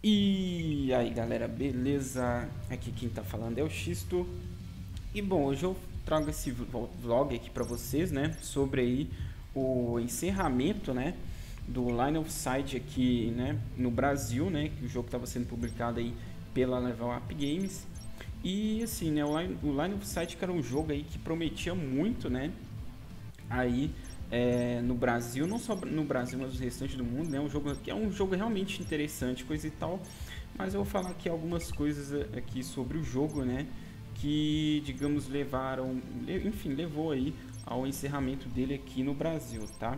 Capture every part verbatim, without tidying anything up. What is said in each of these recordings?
E aí galera, beleza? Aqui quem tá falando é o Xisto. E bom, hoje eu trago esse vlog aqui pra vocês, né? Sobre aí o encerramento, né? Do Line of Sight aqui, né? No Brasil, né? Que o jogo estava sendo publicado aí pela Level Up Games. E assim, né? O Line, o Line of Sight que era um jogo aí que prometia muito, né? Aí é, no Brasil, não só no Brasil, mas no restante do mundo, né? Um jogo que é um jogo realmente interessante, coisa e tal. Mas eu vou falar aqui algumas coisas aqui sobre o jogo, né? Que, digamos, levaram, enfim, levou aí ao encerramento dele aqui no Brasil, tá?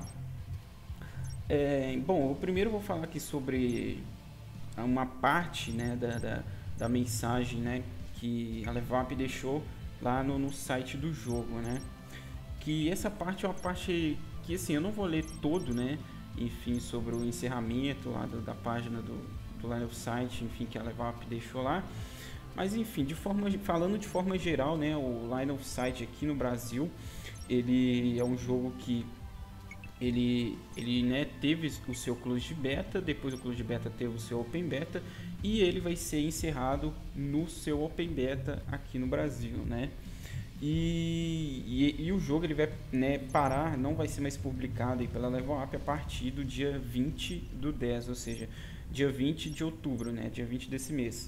É, bom, eu primeiro vou falar aqui sobre uma parte, né, da, da, da mensagem, né, que a Levap deixou lá no, no site do jogo, né? Que essa parte é uma parte que, assim, eu não vou ler todo, né? Enfim, sobre o encerramento lá do, da página do, do Line of Sight, enfim, que a Levap deixou lá. Mas, enfim, de forma, falando de forma geral, né? O Line of Sight aqui no Brasil, ele é um jogo que ele, ele né, teve o seu close de beta, depois o close de beta teve o seu open beta e ele vai ser encerrado no seu open beta aqui no Brasil, né? E, e, e o jogo ele vai, né, parar, não vai ser mais publicado aí pela Level Up a partir do dia vinte do dez, ou seja, dia vinte de outubro, né, dia vinte desse mês.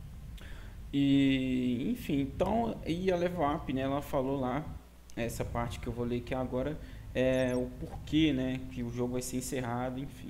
E enfim, então, e a Level Up, né, ela falou lá, essa parte que eu vou ler aqui agora, é o porquê, né, que o jogo vai ser encerrado, enfim.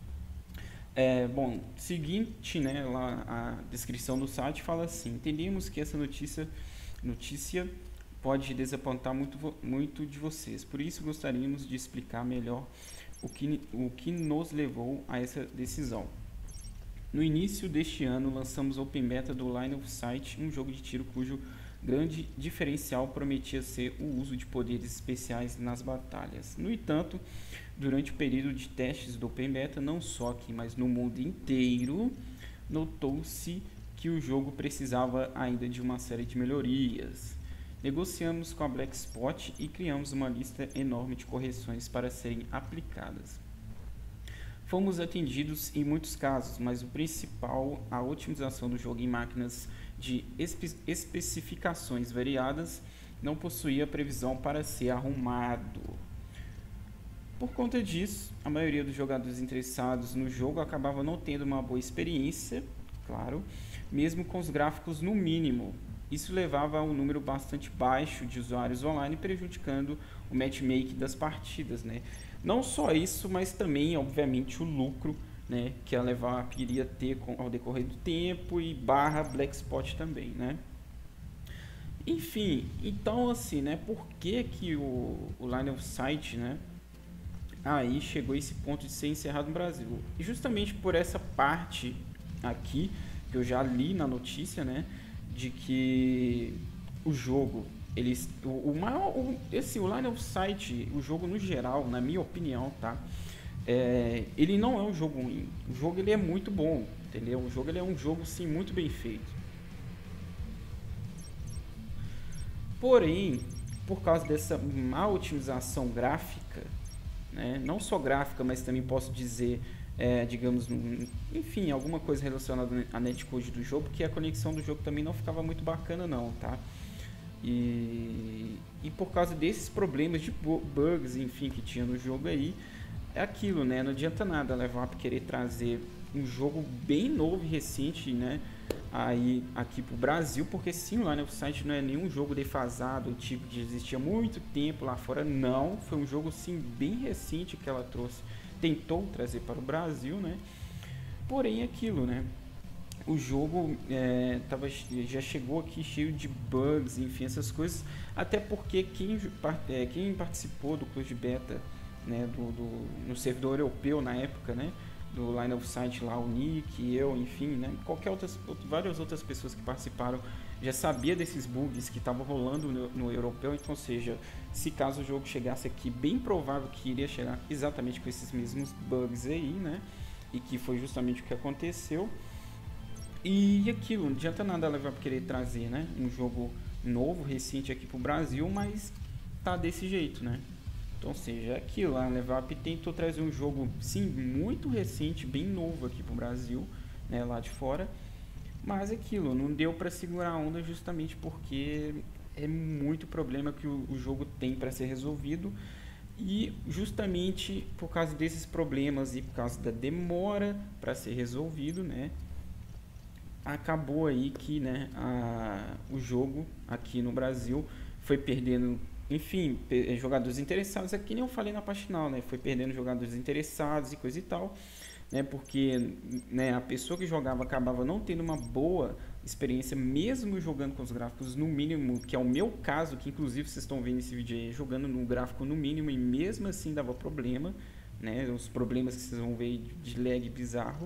É, bom, seguinte, né, lá a descrição do site fala assim: entendemos que essa notícia, notícia pode desapontar muito, muito de vocês, por isso gostaríamos de explicar melhor o que, o que nos levou a essa decisão. No início deste ano, lançamos o Open Beta do Line of Sight, um jogo de tiro cujo grande diferencial prometia ser o uso de poderes especiais nas batalhas. No entanto, durante o período de testes do Open Beta, não só aqui, mas no mundo inteiro, notou-se que o jogo precisava ainda de uma série de melhorias. Negociamos com a Black Spot e criamos uma lista enorme de correções para serem aplicadas. Fomos atendidos em muitos casos, mas o principal, a otimização do jogo em máquinas de espe especificações variadas, não possuía previsão para ser arrumado. Por conta disso, a maioria dos jogadores interessados no jogo acabava não tendo uma boa experiência, claro, mesmo com os gráficos no mínimo. Isso levava a um número bastante baixo de usuários online, prejudicando o matchmaking das partidas, né? Não só isso, mas também, obviamente, o lucro, né, que a Levap iria ter com, ao decorrer do tempo, e barra Black Spot também, né? Enfim, então assim, né, por que que o, o Line of Sight, né, aí chegou a esse ponto de ser encerrado no Brasil? E justamente por essa parte aqui, que eu já li na notícia, né, de que o jogo, eles, o, o maior, o, esse, o Line of Sight, o jogo no geral, na minha opinião, tá? É, ele não é um jogo ruim. O jogo ele é muito bom, entendeu? O jogo ele é um jogo sim muito bem feito. Porém, por causa dessa má otimização gráfica, né? Não só gráfica, mas também posso dizer, é, digamos, enfim, alguma coisa relacionada à netcode do jogo, porque a conexão do jogo também não ficava muito bacana não, tá? E, e por causa desses problemas de bugs, enfim, que tinha no jogo aí, é aquilo, né? Não adianta nada a Levap querer trazer um jogo bem novo e recente, né? Aí aqui pro Brasil, porque sim, lá no site não é nenhum jogo defasado, tipo que existia há muito tempo lá fora, não. Foi um jogo sim bem recente que ela trouxe, tentou trazer para o Brasil, né? Porém, aquilo, né? O jogo é, tava, já chegou aqui cheio de bugs, enfim, essas coisas. Até porque quem, é, quem participou do close beta, né, do, do, no servidor europeu na época, né, do Line of Sight lá, o Nick, eu, enfim, né, qualquer outras, várias outras pessoas que participaram já sabia desses bugs que estavam rolando no, no europeu. Então, ou seja, se caso o jogo chegasse aqui, bem provável que iria chegar exatamente com esses mesmos bugs aí, né, e que foi justamente o que aconteceu. E aquilo, não adianta nada ela vai querer trazer, né, um jogo novo, recente aqui pro Brasil, mas tá desse jeito, né? Então, ou seja, aquilo, a Levap tentou trazer um jogo, sim, muito recente, bem novo aqui pro Brasil, né, lá de fora. Mas aquilo, não deu para segurar a onda justamente porque é muito problema que o, o jogo tem para ser resolvido. E justamente por causa desses problemas e por causa da demora para ser resolvido, né, acabou aí que, né, a, o jogo aqui no Brasil foi perdendo, enfim, jogadores interessados, aqui nem eu falei na parte final, né, foi perdendo jogadores interessados e coisa e tal, né, porque, né, a pessoa que jogava acabava não tendo uma boa experiência, mesmo jogando com os gráficos no mínimo, que é o meu caso, que inclusive vocês estão vendo esse vídeo aí, jogando no gráfico no mínimo e mesmo assim dava problema, né, os problemas que vocês vão ver de lag bizarro.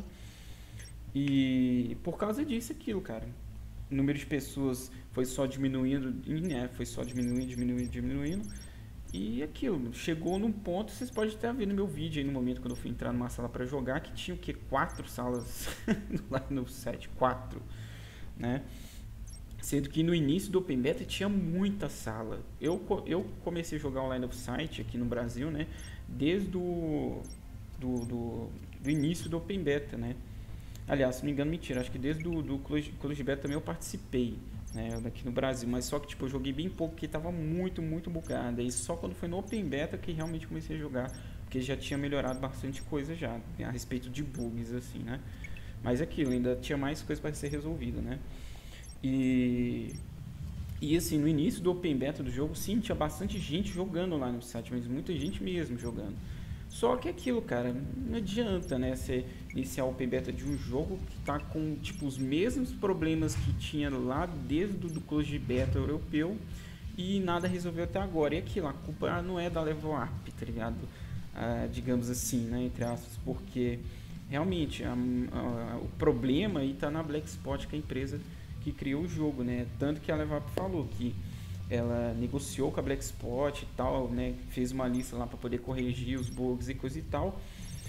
E por causa disso, aquilo, cara, o número de pessoas foi só diminuindo, né, foi só diminuindo, diminuindo, diminuindo. E aquilo, chegou num ponto, vocês podem até ver no meu vídeo aí no momento quando eu fui entrar numa sala para jogar, que tinha o que? Quatro salas lá no site, quatro, né? Sendo que no início do Open Beta tinha muita sala. Eu, eu comecei a jogar online of site aqui no Brasil, né? Desde o do, do, do início do Open Beta, né? Aliás, se não me engano, mentira, acho que desde o do Close Beta também eu participei, né, daqui no Brasil, mas só que tipo, eu joguei bem pouco, porque tava muito, muito bugado, e só quando foi no Open Beta que realmente comecei a jogar, porque já tinha melhorado bastante coisa já, a respeito de bugs, assim, né, mas aquilo, ainda tinha mais coisa para ser resolvida, né, e... E assim, no início do Open Beta do jogo, sim, tinha bastante gente jogando lá no site, mas muita gente mesmo jogando. Só que aquilo, cara, não adianta, né, você iniciar o Open Beta de um jogo que tá com, tipo, os mesmos problemas que tinha lá desde o Close Beta europeu e nada resolveu até agora. E aquilo, a culpa não é da Level Up, tá ligado? Ah, digamos assim, né, entre aspas, porque realmente a, a, o problema aí tá na Blackspot, que é a empresa que criou o jogo, né? Tanto que a Level Up falou que ela negociou com a Blackspot e tal, né? Fez uma lista lá para poder corrigir os bugs e coisa e tal.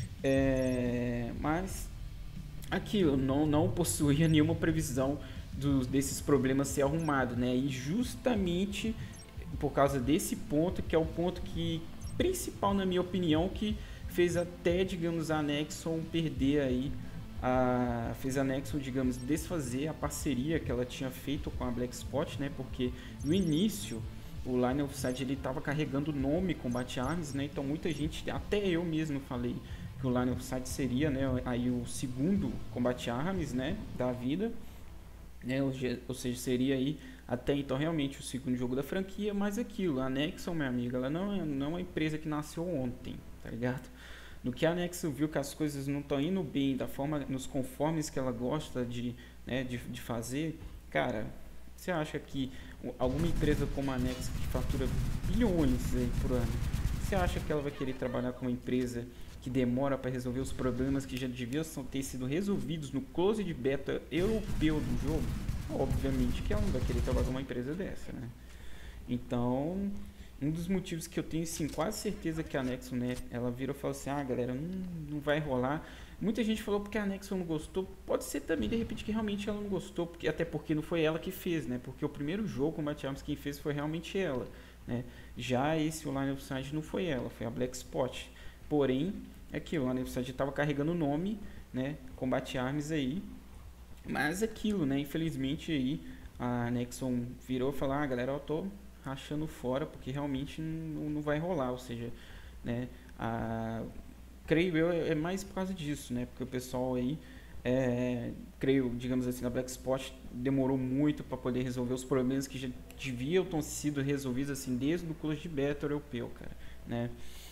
É, mas aquilo não, não possuía nenhuma previsão dos, desses problemas ser arrumado, né? E justamente por causa desse ponto, que é o ponto que principal, na minha opinião, que fez até, digamos, a Nexon perder aí, a, fez a Nexon, digamos, desfazer a parceria que ela tinha feito com a Blackspot, né? Porque no início o Line of Sight ele estava carregando o nome Combat Arms, né? Então muita gente, até eu mesmo falei que o Line of Sight seria, né, aí o segundo Combat Arms, né, da vida, né? Ou seja, seria aí até então realmente o segundo jogo da franquia, mas aquilo, a Nexon, minha amiga, ela não é, não é uma empresa que nasceu ontem, tá ligado? No que a Nexon viu que as coisas não estão indo bem, da forma, nos conformes que ela gosta de, né, de, de fazer, cara, você acha que alguma empresa como a Nexon, que fatura bilhões aí por ano, você acha que ela vai querer trabalhar com uma empresa que demora para resolver os problemas que já deviam ter sido resolvidos no close de beta europeu do jogo? Obviamente que ela não vai querer trabalhar com uma empresa dessa, né? Então, um dos motivos que eu tenho, sim, quase certeza que a Nexon, né, ela virou e falou assim, ah, galera, não, não vai rolar. Muita gente falou porque a Nexon não gostou. Pode ser também, de repente, que realmente ela não gostou, porque, até porque não foi ela que fez, né? Porque o primeiro jogo, Combat Arms, quem fez foi realmente ela, né? Já esse, o Line of Sight, não foi ela, foi a Blackspot. Porém, é aquilo, a Line of Sight estava carregando o nome, né, Combat Arms aí, mas aquilo, né, infelizmente aí, a Nexon virou e falou, ah, galera, eu tô rachando fora, porque realmente não, não vai rolar, ou seja, né, a, creio eu, é mais por causa disso, né, porque o pessoal aí, é, creio, digamos assim, a Blackspot demorou muito para poder resolver os problemas que já deviam ter sido resolvidos, assim, desde o close de beta europeu, cara, né.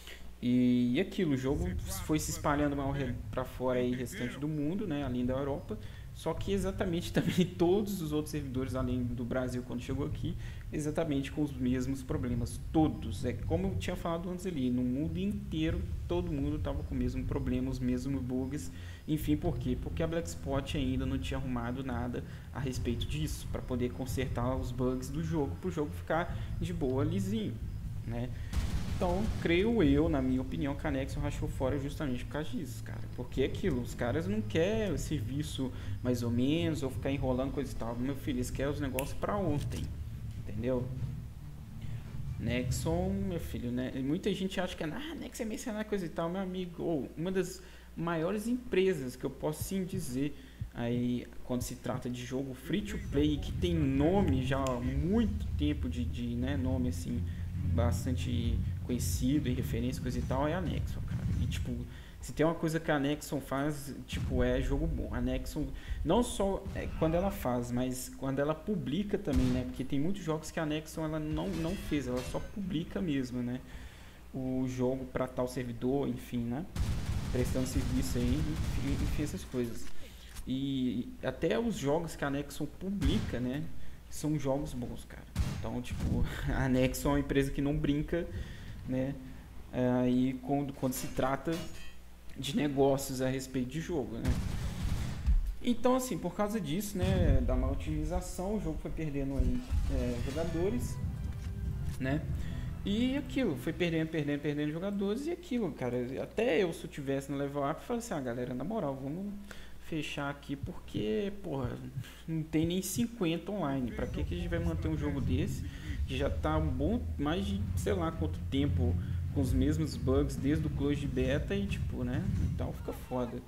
E, e aquilo, o jogo foi se espalhando para fora aí, restante do mundo, né, além da Europa. Só que exatamente também todos os outros servidores, além do Brasil, quando chegou aqui, exatamente com os mesmos problemas. Todos. É como eu tinha falado antes ali, no mundo inteiro, todo mundo estava com o mesmo problema, os mesmos bugs. Enfim, por quê? Porque a Blackspot ainda não tinha arrumado nada a respeito disso, para poder consertar os bugs do jogo, para o jogo ficar de boa, lisinho, né? Então, creio eu, na minha opinião, que a Nexon rachou fora justamente por causa disso, cara. Porque é aquilo, os caras não querem serviço mais ou menos, ou ficar enrolando coisa e tal. Meu filho, eles querem os negócios pra ontem, entendeu? Nexon, meu filho, né? Muita gente acha que ah, Nexon é mercenário coisa e tal, meu amigo. Ou uma das maiores empresas que eu posso sim dizer Aí, quando se trata de jogo free to play, que tem nome já há muito tempo de, de né, nome assim, bastante conhecido e referência, coisa e tal, é a Nexon, cara. E tipo, se tem uma coisa que a Nexon faz, tipo, é jogo bom. A Nexon, não só é quando ela faz, mas quando ela publica também, né? Porque tem muitos jogos que a Nexon ela não, não fez, ela só publica mesmo, né? O jogo para tal servidor, enfim, né? Prestando serviço aí, enfim, enfim, essas coisas. E até os jogos que a Nexon publica, né? São jogos bons, cara. Então, tipo, a Nexon é uma empresa que não brinca, né? Aí, é, quando, quando se trata de negócios a respeito de jogo, né? Então, assim, por causa disso, né, da má otimização, o jogo foi perdendo aí é, jogadores, né? E aquilo, foi perdendo, perdendo, perdendo jogadores e aquilo, cara. Até eu, se eu tivesse no level up, eu falei assim, ah, galera, na moral, vamos fechar aqui porque, porra, não tem nem cinquenta online. Pra que, que a gente vai manter um jogo desse? Que já tá um bom, mais de, sei lá, quanto tempo com os mesmos bugs desde o close de beta e, tipo, né? Então fica foda.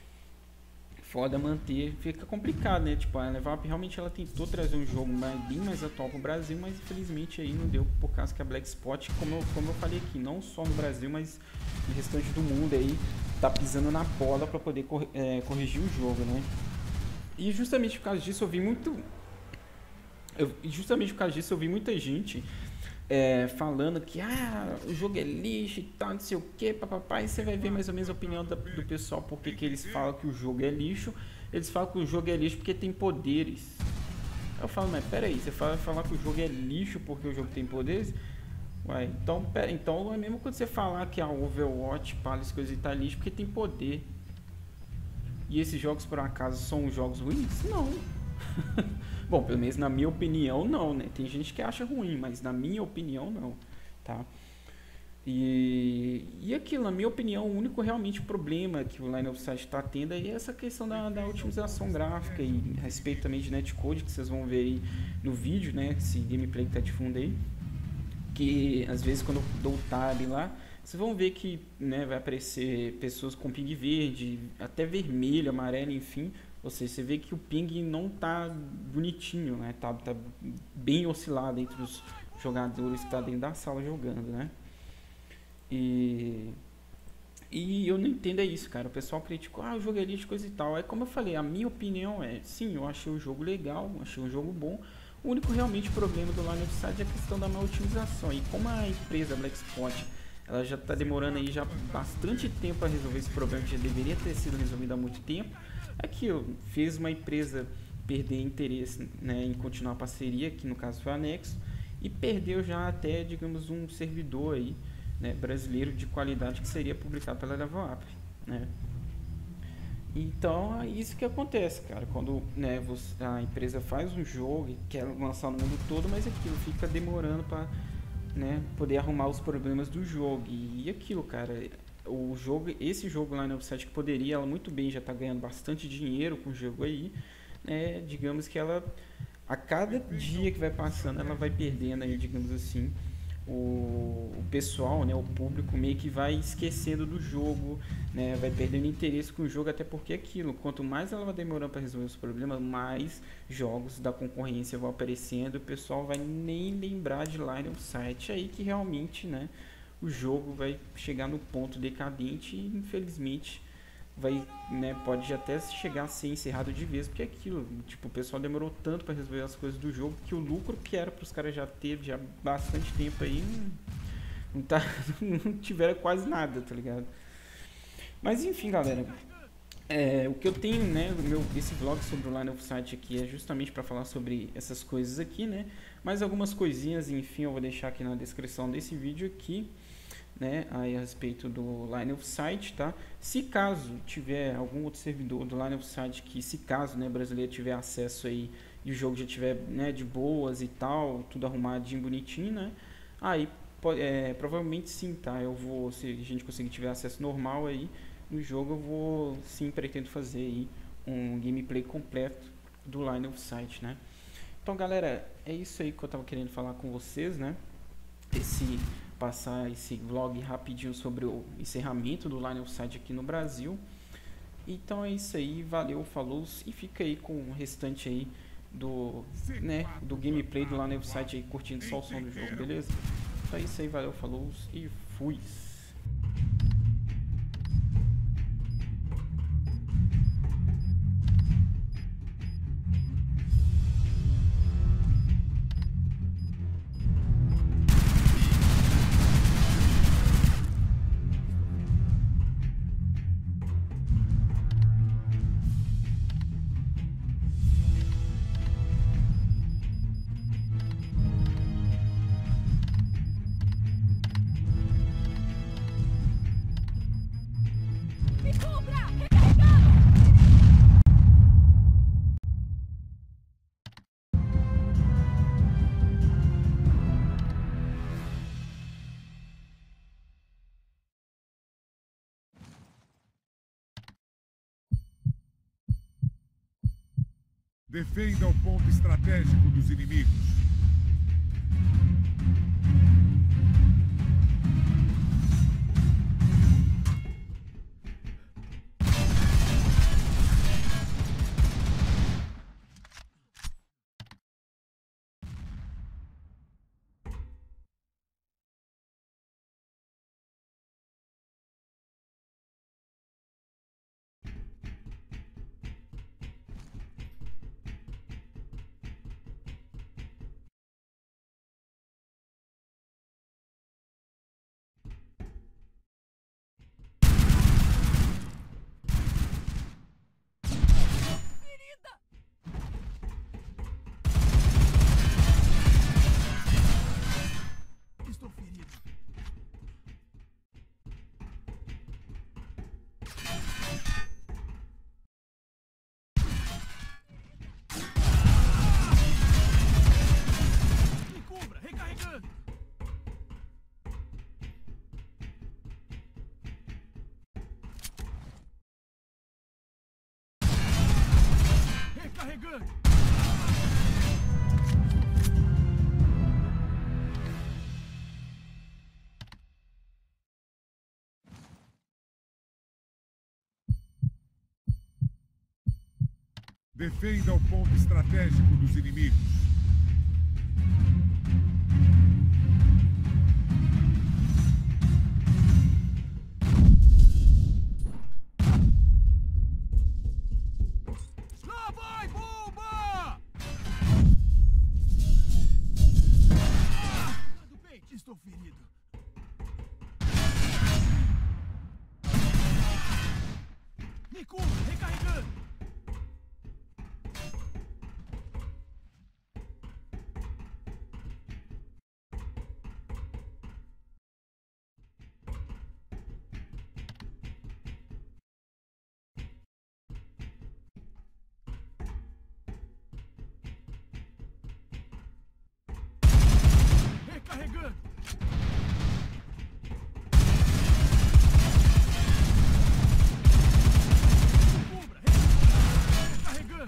Foda manter, fica complicado, né? Tipo, a Level Up realmente ela tentou trazer um jogo mais, bem mais atual pro Brasil, mas infelizmente aí não deu por causa que a Black Spot, como eu, como eu falei aqui, não só no Brasil, mas no restante do mundo aí, tá pisando na bola para poder cor, é, corrigir o jogo, né? E justamente por causa disso eu vi muito, eu, justamente por causa disso eu vi muita gente é, falando que ah, o jogo é lixo e tal, não sei o que, papapá, e você vai ver mais ou menos a opinião da, do pessoal, porque que eles falam que o jogo é lixo. Eles falam que o jogo é lixo porque tem poderes. Eu falo, mas peraí, você fala falar que o jogo é lixo porque o jogo tem poderes? Uai, então, pera, então é mesmo quando você falar que a Overwatch, Palace, coisa e tal é lixo porque tem poder. E esses jogos por acaso são jogos ruins? Não. Bom, pelo menos na minha opinião não, né? Tem gente que acha ruim, mas na minha opinião não, tá? E, e aquilo, na minha opinião, o único realmente problema que o Line of Sight está tendo é essa questão da, da otimização gráfica e a respeito também de netcode, que vocês vão ver aí no vídeo, né? Esse gameplay que tá de fundo aí. Que às vezes quando eu dou o tab lá, vocês vão ver que, né, vai aparecer pessoas com ping verde, até vermelho, amarelo, enfim. Ou seja, você vê que o ping não tá bonitinho, né? Tá, tá bem oscilado entre os jogadores que tá dentro da sala jogando, né? E, e eu não entendo é isso, cara. O pessoal criticou, ah, o jogo é lixo, coisa e tal. É como eu falei, a minha opinião é, sim, eu achei o jogo legal, achei o jogo bom. O único realmente problema do Line of Sight é a questão da má otimização. E como a empresa Black Spot, ela já está demorando aí já bastante tempo para resolver esse problema que já deveria ter sido resolvido há muito tempo, é que fez uma empresa perder interesse, né, em continuar a parceria, que no caso foi a Nexo, e perdeu já até, digamos, um servidor aí, né, brasileiro de qualidade que seria publicado pela Level Up, né? Então é isso que acontece, cara, quando, né, você, a empresa faz um jogo e quer lançar no mundo todo, mas aquilo fica demorando para, né, poder arrumar os problemas do jogo. E aquilo, cara, o jogo, esse jogo lá no site que poderia, ela muito bem já está ganhando bastante dinheiro com o jogo aí, né, digamos que ela, a cada dia que vai passando, ela vai perdendo aí, digamos assim, o, o pessoal, né, o público meio que vai esquecendo do jogo, né, vai perdendo interesse com o jogo, até porque aquilo, quanto mais ela vai demorando para resolver os problemas, mais jogos da concorrência vão aparecendo, o pessoal vai nem lembrar de Line of Sight, aí que realmente, né, o jogo vai chegar no ponto decadente e infelizmente vai, né, pode até chegar a ser encerrado de vez, porque é aquilo, tipo, o pessoal demorou tanto para resolver as coisas do jogo que o lucro que era para os caras já ter já bastante tempo aí não, não, tá, não tiveram quase nada, tá ligado? Mas enfim, galera, é, o que eu tenho, né, meu, esse vlog sobre o Line of Sight aqui é justamente para falar sobre essas coisas aqui, né, mais algumas coisinhas, enfim, eu vou deixar aqui na descrição desse vídeo aqui, né, aí a respeito do Line of Sight, tá? Se caso tiver algum outro servidor do Line of Sight que, se caso, né, brasileiro tiver acesso aí e o jogo já tiver, né, de boas e tal, tudo arrumadinho, bonitinho, né, aí é, provavelmente sim, tá? Eu vou, se a gente conseguir tiver acesso normal aí no jogo, eu vou, sim, pretendo fazer aí um gameplay completo do Line of Sight, né? Então, galera, é isso aí que eu tava querendo falar com vocês, né? Esse passar esse vlog rapidinho sobre o encerramento do Line of Sight aqui no Brasil. Então é isso aí, valeu, falou e fica aí com o restante aí do, né, do gameplay do lá no site aí, curtindo só o som do jogo, beleza? Então é isso aí, valeu, falou e fui! Defenda o ponto estratégico dos inimigos. Recarregando! Defenda o ponto estratégico dos inimigos. Lá vai, bomba! Ah, do peito, estou ferido. Me cubra, recarregando! Recarregando! Cubra! Recarregando!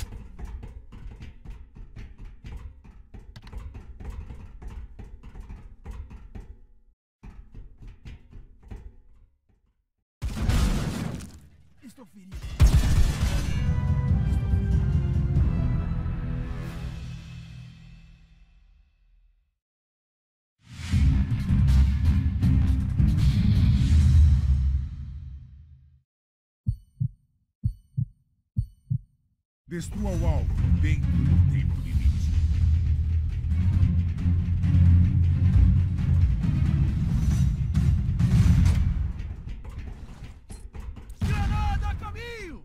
Estou ferido. Destrua o alvo dentro do tempo limite. Granada a caminho!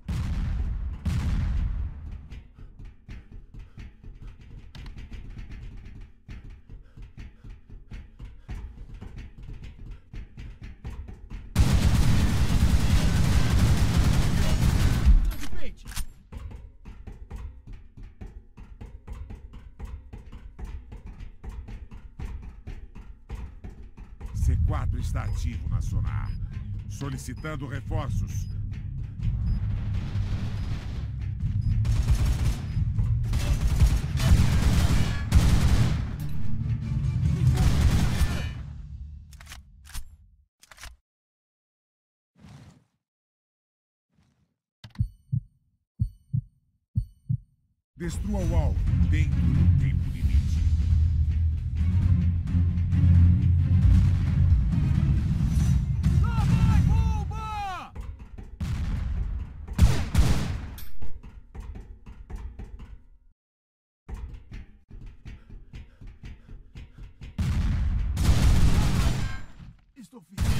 C quatro está ativo na zona A, solicitando reforços. Destrua o alvo dentro do tempo limite. Lá vai, bomba! Estou ferido.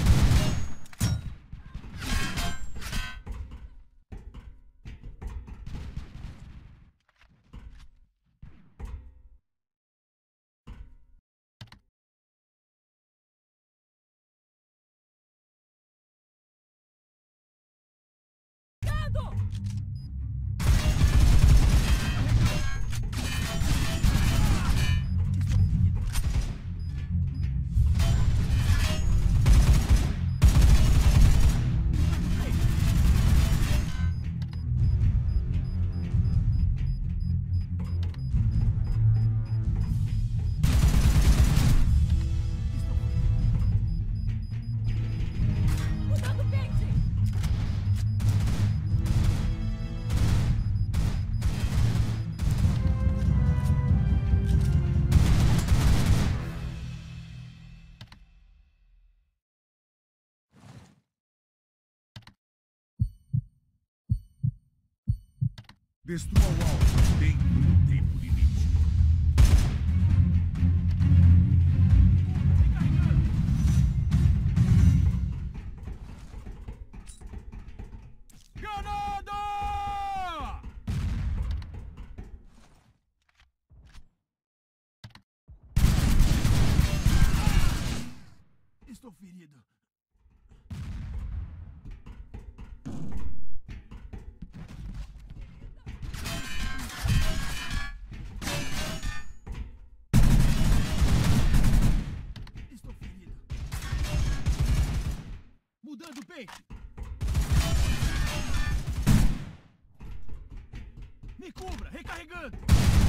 Destrua o alvo dentro do tempo limite. Granada! Estou ferido. Mudando o pente. Me cubra, recarregando.